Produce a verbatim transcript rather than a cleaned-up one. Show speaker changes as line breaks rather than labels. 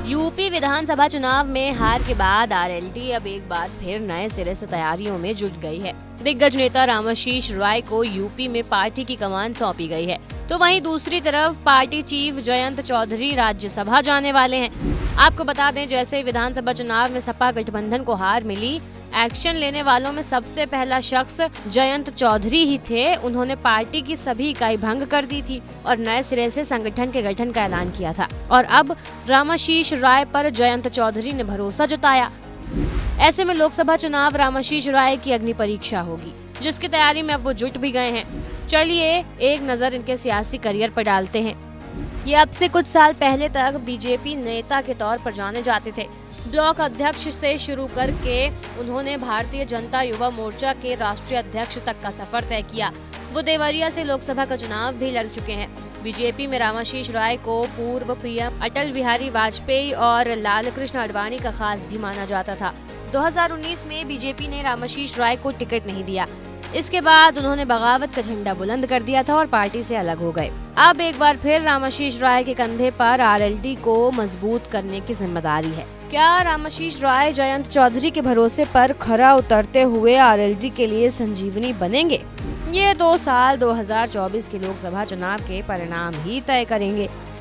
UP विधानसभा चुनाव में हार के बाद आरएलडी अब एक बार फिर नए सिरे से तैयारियों में जुट गई है। दिग्गज नेता रामाशीष राय को यूपी में पार्टी की कमान सौंपी गई है, तो वहीं दूसरी तरफ पार्टी चीफ जयंत चौधरी राज्यसभा जाने वाले हैं। आपको बता दें, जैसे विधानसभा चुनाव में सपा गठबंधन को हार मिली, एक्शन लेने वालों में सबसे पहला शख्स जयंत चौधरी ही थे। उन्होंने पार्टी की सभी इकाई भंग कर दी थी और नए सिरे से संगठन के गठन का ऐलान किया था। और अब रामाशीष राय पर जयंत चौधरी ने भरोसा जताया। ऐसे में लोकसभा चुनाव रामाशीष राय की अग्नि परीक्षा होगी, जिसकी तैयारी में अब वो जुट भी गए हैं। चलिए एक नजर इनके सियासी करियर पर डालते हैं। ये अब से कुछ साल पहले तक बीजेपी नेता के तौर पर जाने जाते थे। ब्लॉक अध्यक्ष से शुरू करके उन्होंने भारतीय जनता युवा मोर्चा के राष्ट्रीय अध्यक्ष तक का सफर तय किया। वो देवरिया से लोकसभा का चुनाव भी लड़ चुके हैं। बीजेपी में रामाशीष राय को पूर्व पीएम अटल बिहारी वाजपेयी और लालकृष्ण आडवाणी का खास भी माना जाता था। दो हज़ार उन्नीस में बीजेपी ने रामाशीष राय को टिकट नहीं दिया। इसके बाद उन्होंने बगावत का झंडा बुलंद कर दिया था और पार्टी से अलग हो गए। अब एक बार फिर रामाशीष राय के कंधे पर आरएलडी को मजबूत करने की जिम्मेदारी है। क्या रामाशीष राय जयंत चौधरी के भरोसे पर खरा उतरते हुए आरएलडी के लिए संजीवनी बनेंगे? ये दो साल दो हज़ार चौबीस के लोकसभा चुनाव के परिणाम ही तय करेंगे।